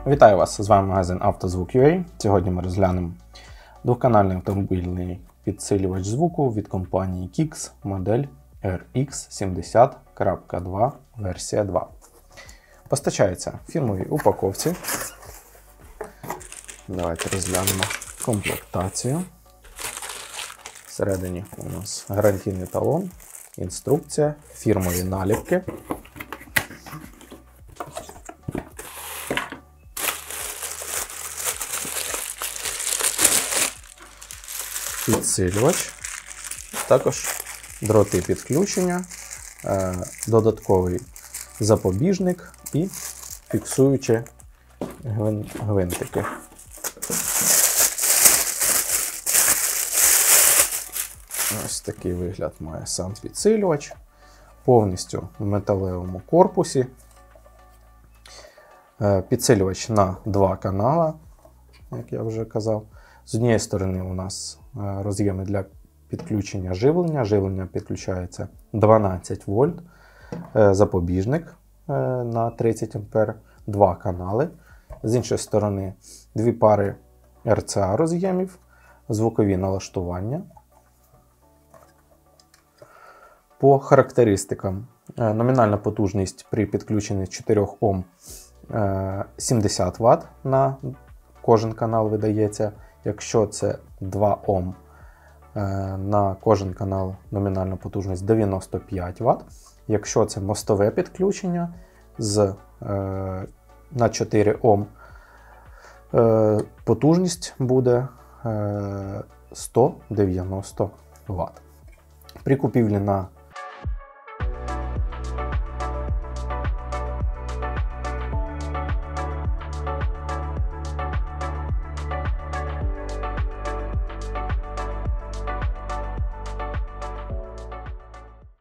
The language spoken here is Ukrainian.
Вітаю вас! З вами магазин «Автозвук.UA». Сьогодні ми розглянемо двоканальний автомобільний підсилювач звуку від компанії Kix, модель RX70.2 версія 2. Постачається в фірмовій упаковці. Давайте розглянемо комплектацію. Всередині у нас гарантійний талон, інструкція, фірмові наліпки. Підсилювач, також дроти підключення, додатковий запобіжник і фіксуючі гвинтики. Ось такий вигляд має сам підсилювач, повністю в металевому корпусі. Підсилювач на 2 канали, як я вже казав. З однієї сторони у нас роз'єми для підключення живлення. Живлення підключається 12 вольт, запобіжник на 30 А, 2 канали. З іншої сторони 2 пари RCA роз'ємів, звукові налаштування. По характеристикам номінальна потужність при підключенні 4 Ом 70 Вт на кожен канал видається. Якщо це 2 Ом, на кожен канал номінальна потужність 95 Вт. Якщо це мостове підключення на 4 Ом, потужність буде 190 Вт. При купівлі на